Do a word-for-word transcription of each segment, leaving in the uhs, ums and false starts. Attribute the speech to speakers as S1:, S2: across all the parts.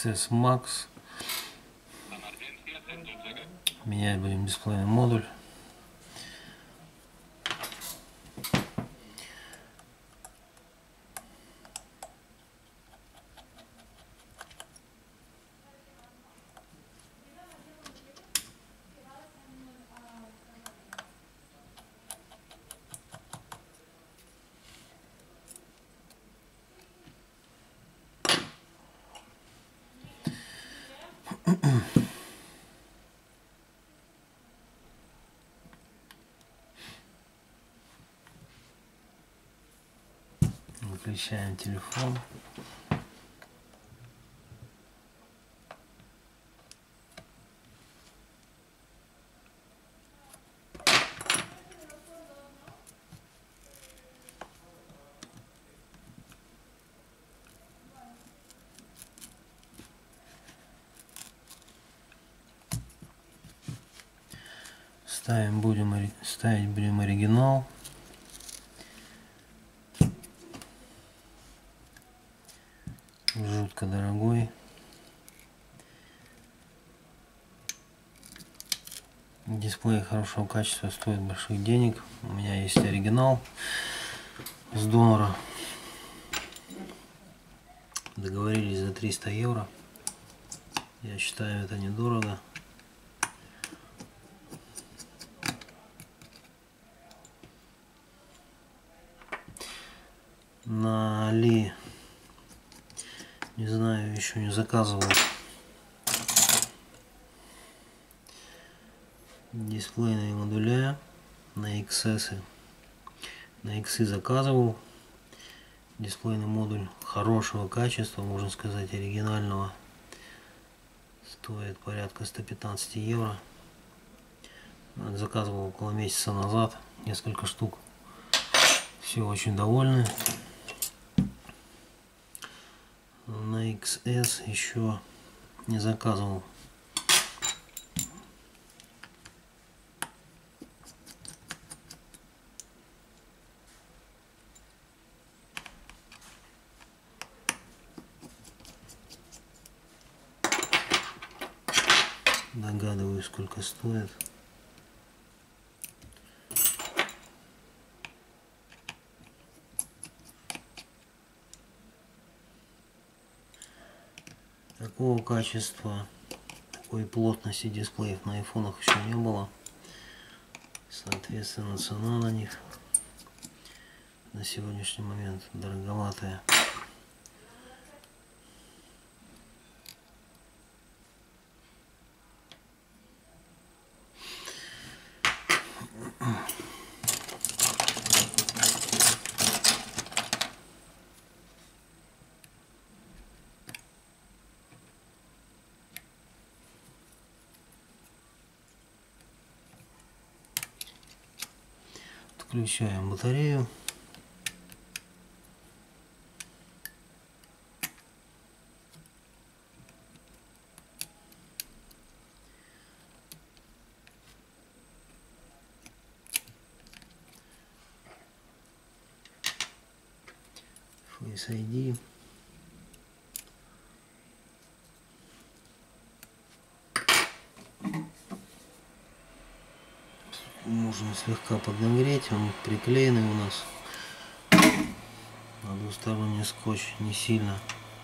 S1: икс эс Max. Менять будем дисплейный модуль. Выключаем телефон. Ставим будем ставить будем оригинал. Жутко дорогой. Дисплей хорошего качества стоит больших денег. У меня есть оригинал с донора. Договорились за триста евро. Я считаю, это недорого. На Али, не знаю, еще не заказывал дисплейные модуля на икс эс. На иксы заказывал дисплейный модуль хорошего качества, можно сказать, оригинального. Стоит порядка ста пятнадцати евро. Заказывал около месяца назад несколько штук. Все очень довольны. На икс эс еще не заказывал. Догадываюсь, сколько стоит. Такого качества, такой плотности дисплеев на айфонах еще не было. Соответственно, цена на них на сегодняшний момент дороговатая. Включаем батарею. Face ай ди. Можем слегка поднагреть, он приклеенный у нас на двусторонний скотч, не сильно.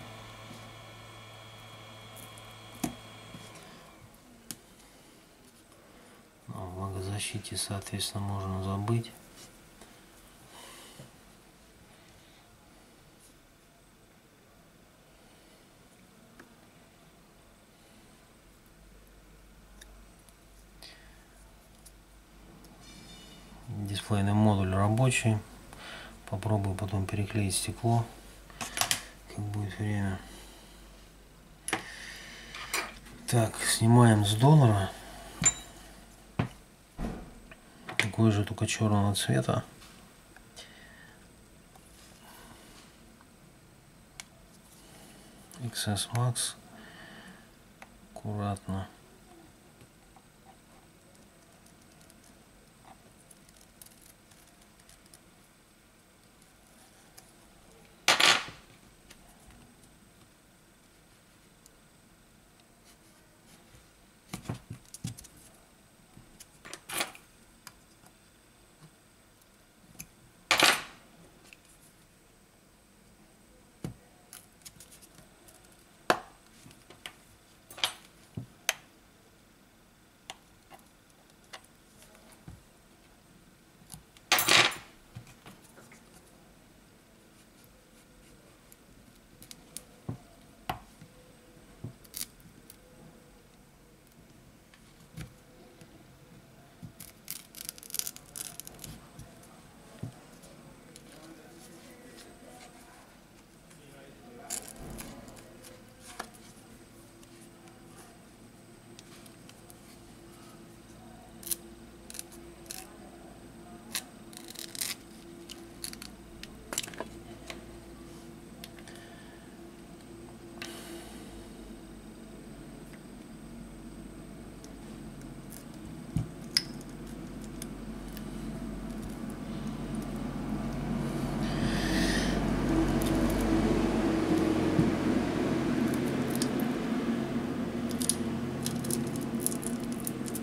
S1: О влагозащите, соответственно, можно забыть. Дисплейный модуль рабочий. Попробую потом переклеить стекло, как будет время. Так, снимаем с донора. Такой же, только черного цвета. икс эс Max. Аккуратно.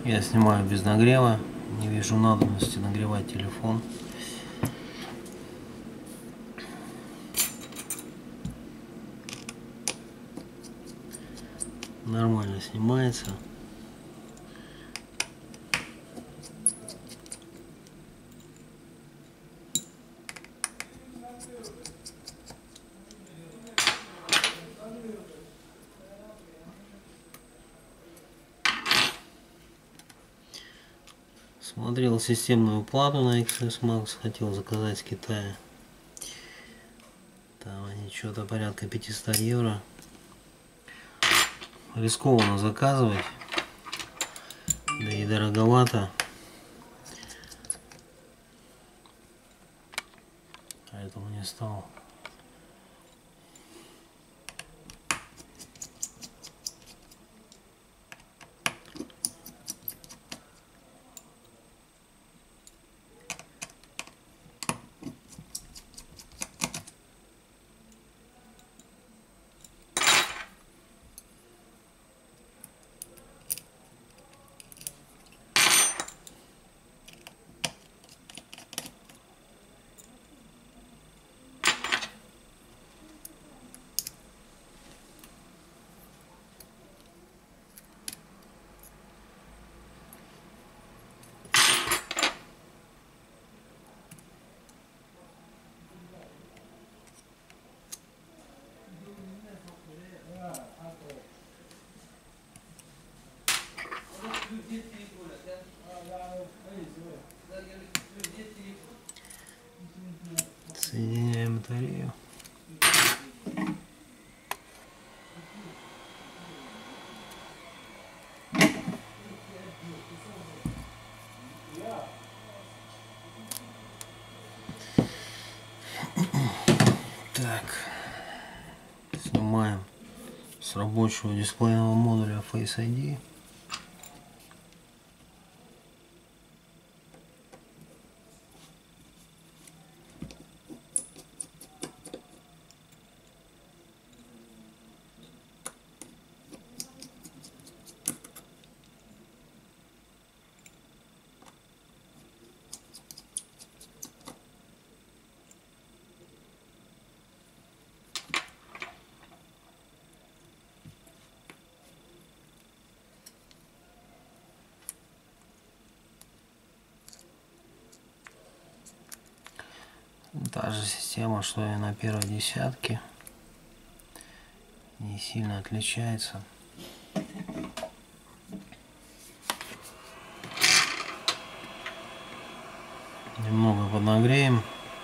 S1: Я снимаю без нагрева, не вижу надобности нагревать телефон. Нормально снимается. Смотрел системную плату на икс эс макс, хотел заказать с Китая. Там они что-то порядка пятьсот евро. Рискованно заказывать, да и дороговато. Поэтому не стал. Соединяем батарею. Так, снимаем с рабочего дисплейного модуля Face ай ди. Та же система, что и на первой десятке, не сильно отличается. Немного поднагреем.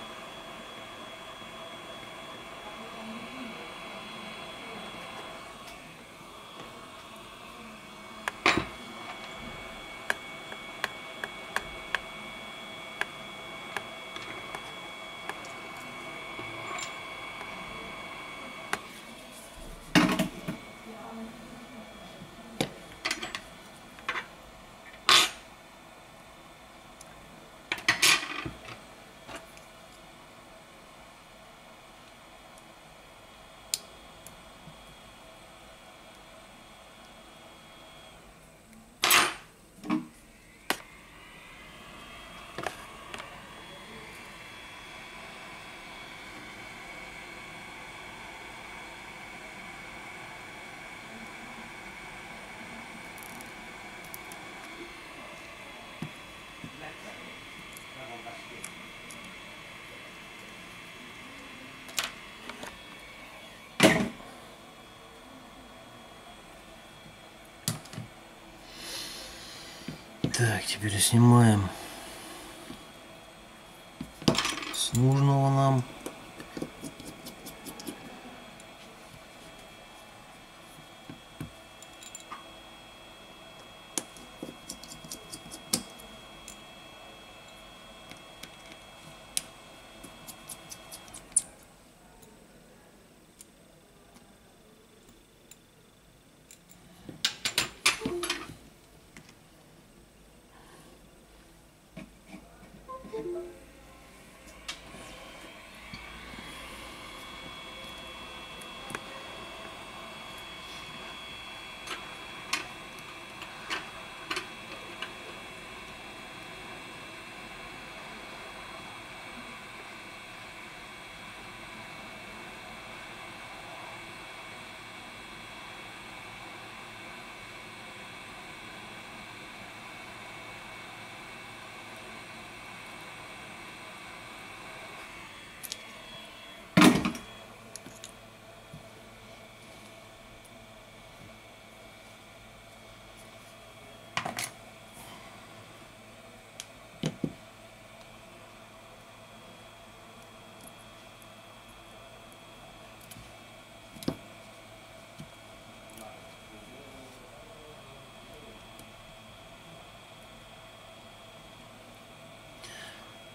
S1: Так, теперь снимаем с нужного нам.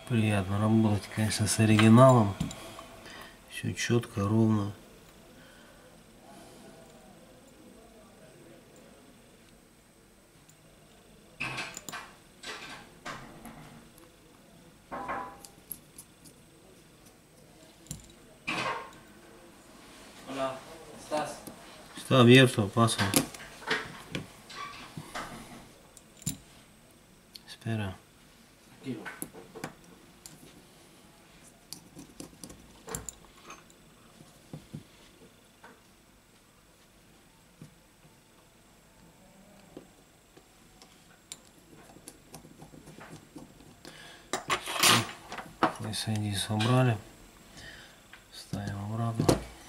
S1: Приятно работать, конечно, с оригиналом. Все четко, ровно.
S2: Hola, ¿estás?
S1: Está abierto, pasa. Espera.
S2: Tranquilo.
S1: Face ай ди собрали. Ставим обратно.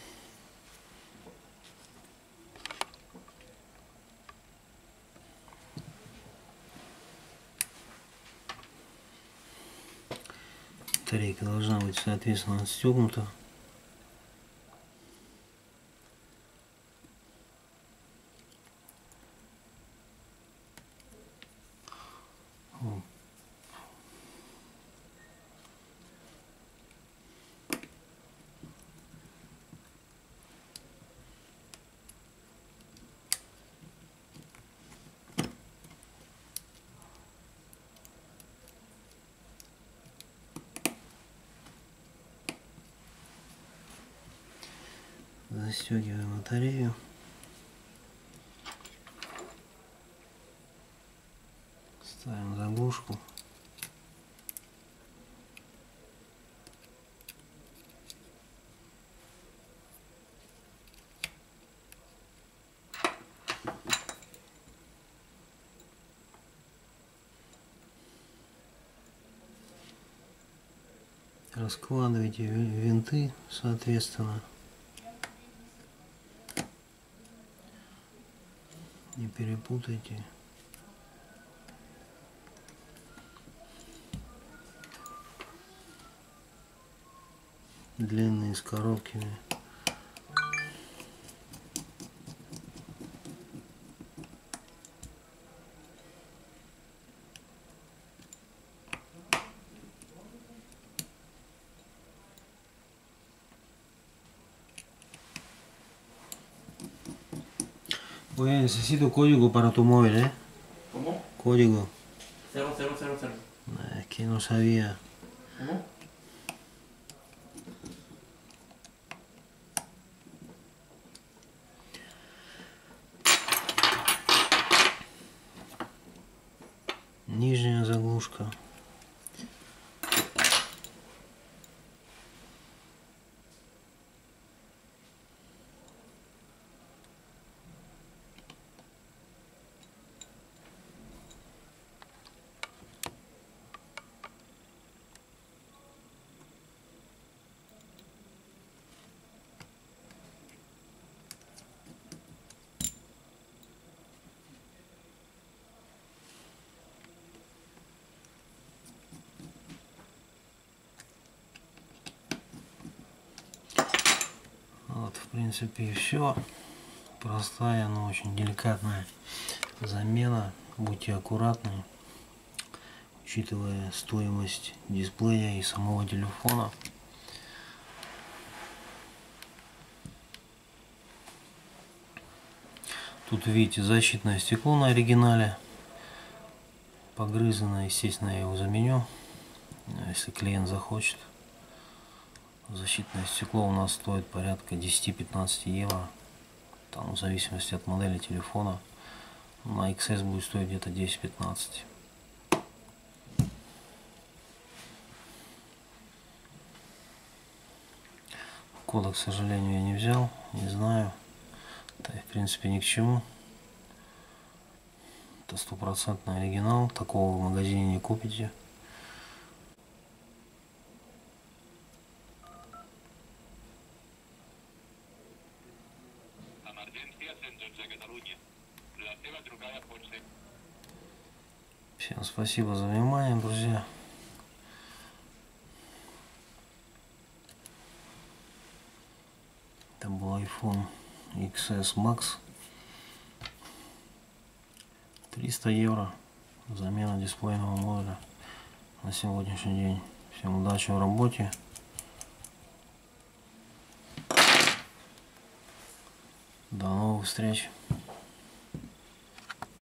S1: Батарейка должна быть, соответственно, отстегнута. Застегиваем батарею. Ставим заглушку. Раскладывайте винты, соответственно. Не перепутайте. Длинные с короткими. Oye, necesito código para tu móvil, ¿eh?
S2: ¿Cómo?
S1: Código.
S2: Cero, cero, cero, cero.
S1: Es que no sabía.
S2: ¿Cómo?
S1: Нижняя заглушка. Вот, в принципе, и все. Простая, но очень деликатная замена. Будьте аккуратны, учитывая стоимость дисплея и самого телефона. Тут видите защитное стекло на оригинале. Погрызано, естественно, я его заменю, если клиент захочет. Защитное стекло у нас стоит порядка десяти-пятнадцати евро. Там в зависимости от модели телефона. На икс эс будет стоить где-то десять-пятнадцать. Кода, к сожалению, я не взял, не знаю. Это, в принципе, ни к чему. Это стопроцентный оригинал. Такого в магазине не купите. Всем спасибо за внимание, друзья. Это был iPhone икс эс Max. триста евро. Замена дисплейного модуля на сегодняшний день. Всем удачи в работе. До новых встреч.